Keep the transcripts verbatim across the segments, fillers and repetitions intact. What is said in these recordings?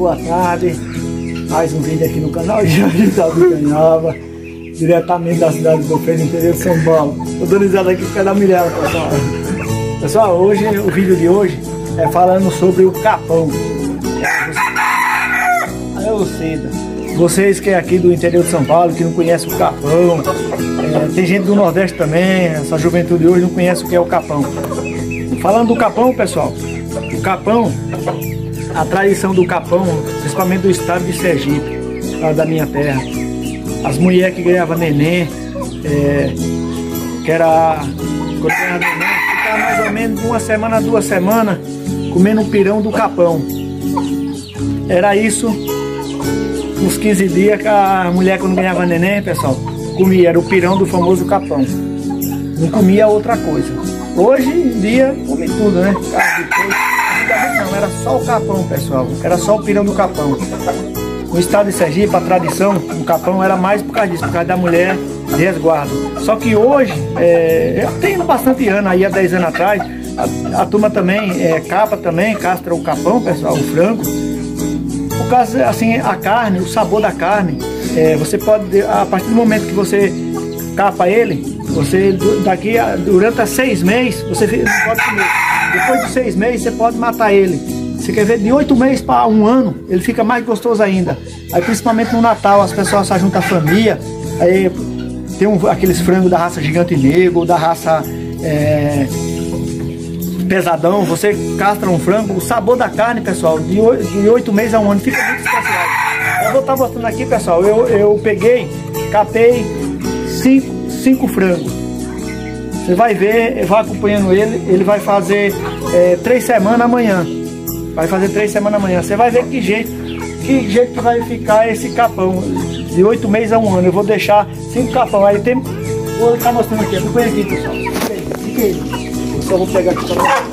boa tarde. Mais um vídeo aqui no canal Jorge Canhava, diretamente da cidade do Feira, interior de São Paulo. Tô dando risada aqui por causa da mulher, pessoal. Pessoal, hoje, o vídeo de hoje é falando sobre o capão. Aí eu sei, vocês que é aqui do interior de São Paulo, que não conhecem o capão, é, tem gente do Nordeste também, essa juventude hoje não conhece o que é o capão. Falando do capão, pessoal, o capão, a tradição do capão, principalmente do estado de Sergipe, lá da minha terra, as mulheres que ganhavam neném, é, que era, quando ganhava neném, ficava mais ou menos uma semana, duas semanas, comendo o pirão do capão. Era isso, uns quinze dias que a mulher, quando ganhava neném, pessoal, comia, era o pirão do famoso capão, não comia outra coisa. Hoje em dia come tudo, né? Carne de porco. Não, era só o capão, pessoal. Era só o pirão do capão. No estado de Sergipe, a tradição do capão era mais por causa disso, por causa da mulher de resguardo. Só que hoje, é, eu tenho bastante ano, aí há dez anos atrás, a, a turma também é, capa também, castra o capão, pessoal, o frango. Por causa, assim, a carne, o sabor da carne, é, você pode, a partir do momento que você capa ele, você daqui a, durante seis meses você não pode comer. Depois de seis meses você pode matar ele. Você quer ver, de oito meses para um ano ele fica mais gostoso ainda. Aí principalmente no Natal as pessoas se juntam à família. Aí tem um, aqueles frangos da raça gigante negro ou da raça é, pesadão. Você castra um frango, o sabor da carne, pessoal, de oito meses a um ano fica muito especial. Eu vou estar mostrando aqui, pessoal. Eu, eu peguei, catei cinco cinco frangos. Você vai ver, vai acompanhando ele, ele vai fazer é, três semanas amanhã. Vai fazer três semanas amanhã. Você vai ver que jeito, que jeito que vai ficar esse capão. De oito meses a um ano. Eu vou deixar cinco capão. Aí tem. Vou estar mostrando aqui. Acompanha aqui, pessoal. Fica aí, fica aí. Eu só vou pegar aqui pra você.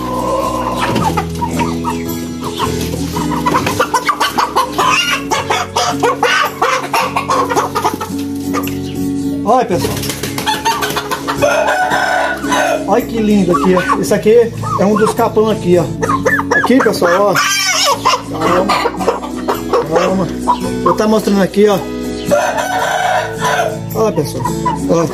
Olha, pessoal. Olha que lindo aqui, ó. Esse aqui é um dos capão aqui, ó. Aqui, pessoal, ó. Calma. Calma. Vou estar mostrando aqui, ó. Olha, pessoal. Ó.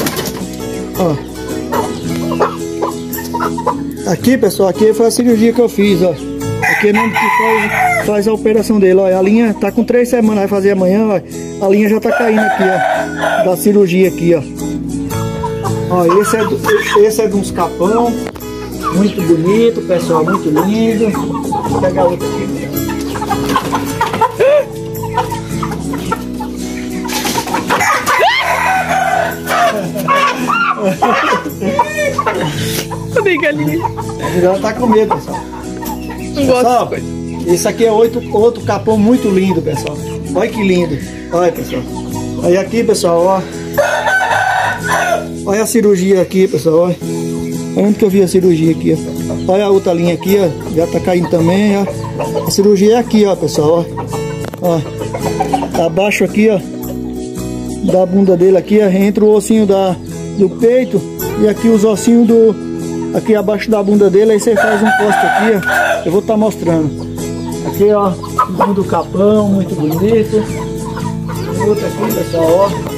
Ó. Aqui, pessoal, aqui foi a cirurgia que eu fiz, ó. Aqui é mesmo que faz, faz a operação dele, ó. A linha tá com três semanas, vai fazer amanhã, ó. A linha já tá caindo aqui, ó. Da cirurgia aqui, ó. Ó, esse é, do, esse é de uns capão, muito bonito, pessoal, muito lindo. Vou pegar outro aqui. Cadê galinha? Ela tá com medo, pessoal. Não gosto. Pessoal, esse aqui é outro, outro capão muito lindo, pessoal. Olha que lindo. Olha, pessoal. Aí aqui, pessoal, ó. Olha a cirurgia aqui, pessoal, olha. Onde que eu vi a cirurgia aqui, ó. Olha a outra linha aqui, ó. Já tá caindo também, ó. A cirurgia é aqui, ó, pessoal, ó. Ó. Abaixo aqui, ó. Da bunda dele aqui, ó. Entra o ossinho da, do peito. E aqui os ossinhos do... Aqui abaixo da bunda dele. Aí você faz um poste aqui, ó. Eu vou estar tá mostrando. Aqui, ó. Do capão, muito bonito. Outro aqui, pessoal, ó.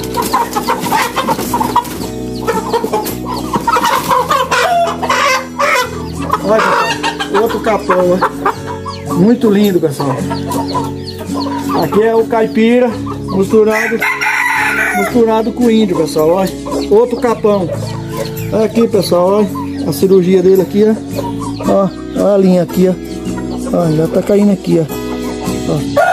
Olha, pessoal, outro capão, ó. Muito lindo, pessoal. Aqui é o caipira misturado, misturado com índio, pessoal. Olha, outro capão. Olha aqui, pessoal, olha a cirurgia dele aqui, ó. Ó, olha a linha aqui, ó. Ó, já tá caindo aqui, ó. Ó.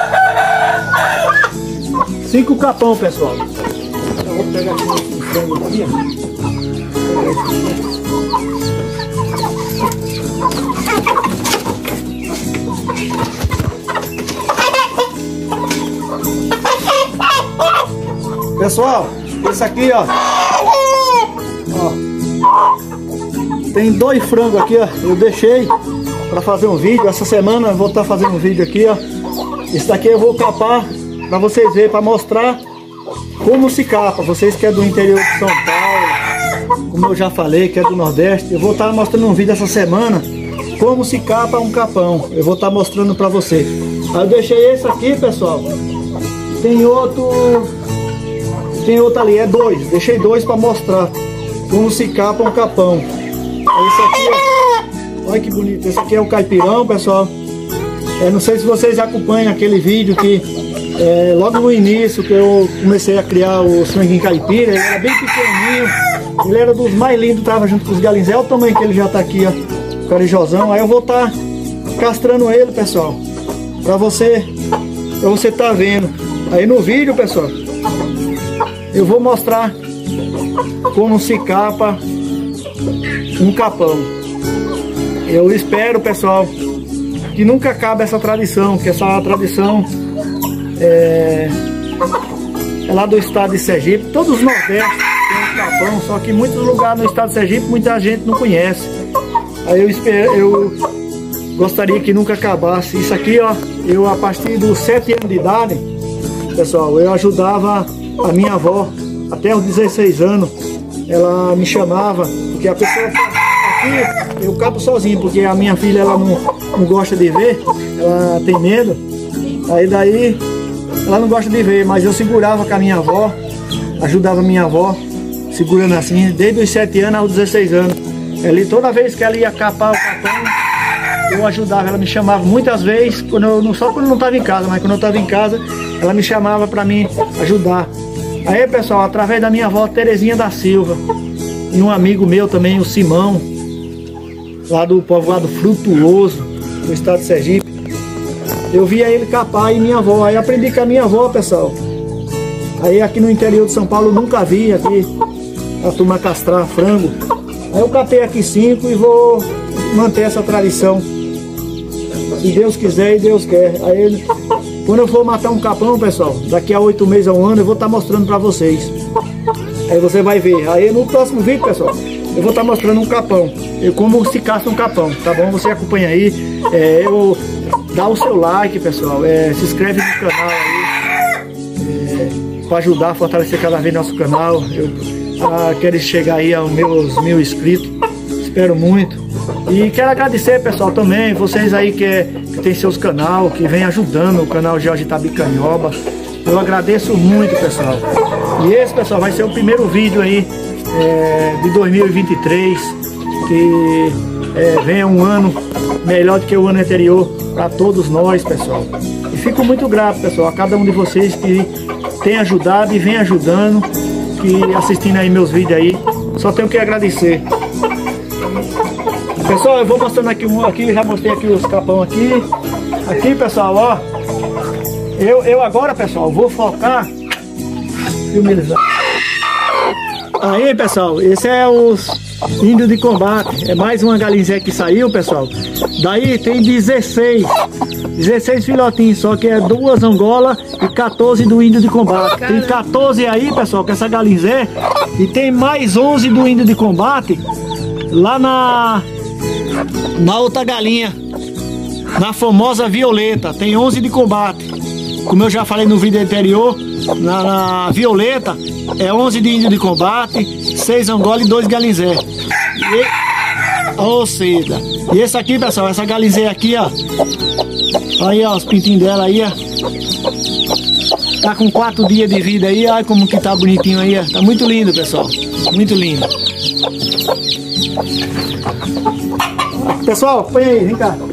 Cinco capão, pessoal. Eu vou pegar aqui o frango aqui, ó. Pessoal, esse aqui, ó, ó, tem dois frangos aqui, ó. Eu deixei para fazer um vídeo. Essa semana eu vou estar fazendo um vídeo aqui, ó. Esse daqui eu vou capar para vocês verem, para mostrar como se capa. Vocês que é do interior de São Paulo, como eu já falei, que é do Nordeste, eu vou estar mostrando um vídeo essa semana como se capa um capão. Eu vou estar mostrando para vocês. Aí eu deixei esse aqui, pessoal. Tem outro... Tem outro ali, é dois. Deixei dois para mostrar como se capa um capão. Esse aqui, ó. Olha que bonito. Esse aqui é o caipirão, pessoal. É, não sei se vocês acompanham aquele vídeo que é, logo no início que eu comecei a criar o franguinho caipira. Ele era bem pequenininho. Ele era dos mais lindos, tava junto com os galinhos. É o tamanho que ele já tá aqui, ó. Carijosão. Aí eu vou estar tá castrando ele, pessoal. Pra você, pra você tá vendo. Aí no vídeo, pessoal, eu vou mostrar como se capa um capão. Eu espero, pessoal, que nunca acabe essa tradição, que essa tradição é, é lá do estado de Sergipe. Todos os nordestes têm um capão, só que em muitos lugares no estado de Sergipe muita gente não conhece. Aí eu espero, eu gostaria que nunca acabasse. Isso aqui, ó, eu a partir dos sete anos de idade, pessoal, eu ajudava a minha avó até os dezesseis anos. Ela me chamava, porque a pessoa aqui eu capo sozinho, porque a minha filha ela não, não gosta de ver, ela tem medo. Aí daí ela não gosta de ver, mas eu segurava com a minha avó, ajudava a minha avó, segurando assim, desde os sete anos aos dezesseis anos. Ela, toda vez que ela ia capar o capão, eu ajudava, ela me chamava muitas vezes, quando eu, não só quando eu não estava em casa, mas quando eu estava em casa, ela me chamava para mim ajudar. Aí, pessoal, através da minha avó Terezinha da Silva e um amigo meu também, o Simão, lá do povoado Frutuoso, do estado de Sergipe, eu via ele capar e minha avó. Aí aprendi com a minha avó, pessoal. Aí aqui no interior de São Paulo eu nunca vi aqui a turma castrar frango. Aí eu capei aqui cinco e vou manter essa tradição. Se Deus quiser e Deus quer. Aí ele, quando eu for matar um capão, pessoal, daqui a oito meses a um ano, eu vou estar mostrando pra vocês. Aí você vai ver. Aí no próximo vídeo, pessoal, eu vou estar mostrando um capão. Eu como se caça um capão, tá bom? Você acompanha aí. É, eu, dá o seu like, pessoal. É, se inscreve no canal aí. É, pra ajudar a fortalecer cada vez nosso canal. Eu ah, quero chegar aí aos meus mil inscritos. Espero muito. E quero agradecer, pessoal, também, vocês aí que, é, que tem seus canal, que vem ajudando o canal Jorge Itabicanhoba. Eu agradeço muito, pessoal. E esse, pessoal, vai ser o primeiro vídeo aí é, de dois mil e vinte e três. Que é, venha um ano melhor do que o ano anterior para todos nós, pessoal. E fico muito grato, pessoal, a cada um de vocês que tem ajudado e vem ajudando, que assistindo aí meus vídeos aí. Só tenho que agradecer. Pessoal, eu vou mostrando aqui um aqui, já mostrei aqui os capão aqui. Aqui, pessoal, ó. Eu, eu agora, pessoal, vou focar. Filmizar. Aí, pessoal, esse é os índios de combate. É mais uma galinha que saiu, pessoal. Daí tem dezesseis. dezesseis filhotinhos, só que é duas Angola e quatorze do índio de combate. Tem quatorze aí, pessoal, com essa galinha. E tem mais onze do índio de combate lá na na outra galinha, na famosa Violeta. Tem onze de combate. Como eu já falei no vídeo anterior, na, na Violeta é onze de índio de combate, seis Angola e dois galinzé. E, ou seja, e esse aqui, pessoal, essa galinzé aqui, ó. Aí, ó, os pintinhos dela aí, ó. Tá com quatro dias de vida aí, olha como que tá bonitinho aí, ó. Tá muito lindo, pessoal. Muito lindo. Pessoal, põe aí, vem cá.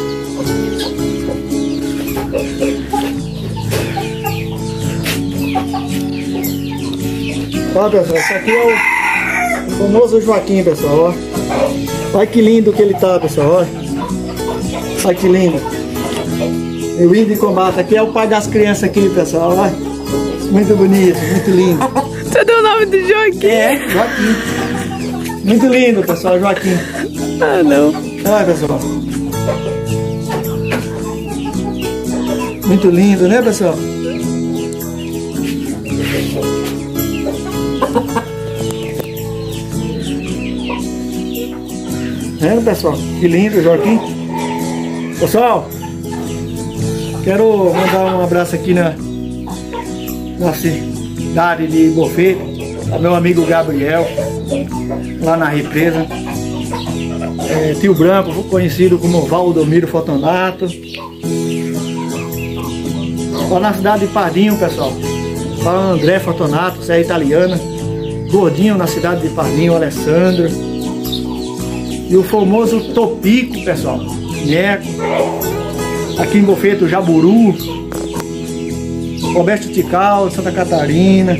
Ó, pessoal, esse aqui é o, o famoso Joaquim, pessoal, ó. Olha que lindo que ele tá, pessoal, ó. Olha que lindo. E o índio de combate, aqui é o pai das crianças aqui, pessoal, ó. Muito bonito, muito lindo. Você deu o nome do Joaquim? É, Joaquim. Muito lindo, pessoal, Joaquim. Ah, não. Olha, pessoal. Muito lindo, né, pessoal? Vendo, pessoal? Que lindo, Joaquim. Pessoal, quero mandar um abraço aqui na, na cidade de Bofê, ao meu amigo Gabriel, lá na represa. É, Tio Branco, conhecido como Valdomiro Fortunato. Lá na cidade de Pardinho, pessoal. Lá o André Fortunato, Serra Italiana. Gordinho na cidade de Pardinho, o Alessandro. E o famoso Topico, pessoal. Neco. Aqui em Bofeto, Jaburu. Roberto Tical, Santa Catarina.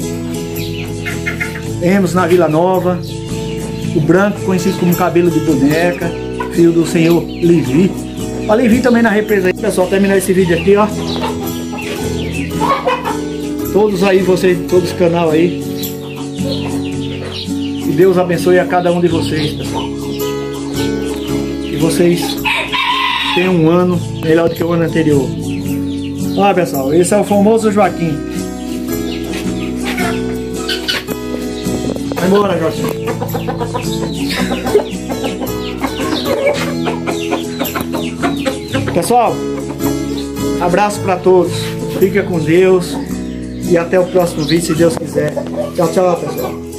Temos na Vila Nova o Branco, conhecido como Cabelo de Boneca, filho do senhor Levi. A Levi também na represa aí, pessoal. Terminar esse vídeo aqui, ó. Todos aí, vocês, todos os canal aí. Que Deus abençoe a cada um de vocês, pessoal. Que vocês tenham um ano melhor do que o ano anterior. Olha, pessoal, esse é o famoso Joaquim. Vai embora, Joaquim. Pessoal, abraço para todos. Fica com Deus. E até o próximo vídeo, se Deus quiser. Tchau, tchau, pessoal.